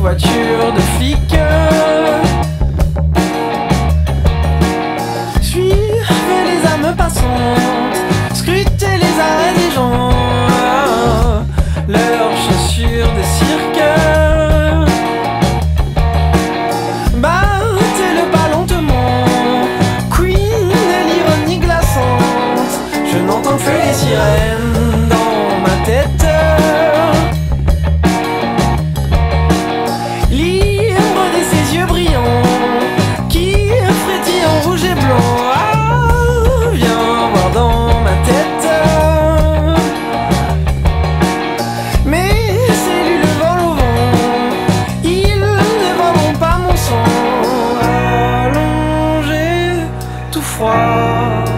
voitures de flics. Suivez les âmes passantes, scrutez les arrêts des gens, leurs chaussures de cirque. Battez le pas lentement, queen de l'ironie glaçante. Je n'entends que les sirènes dans ma tête. Libre de ses yeux brillants qui frétillent en rouge et blanc. Ah, viens voir dans ma tête. Mes cellules volent au vent, ils ne voleront pas mon sang. Allongé, tout froid.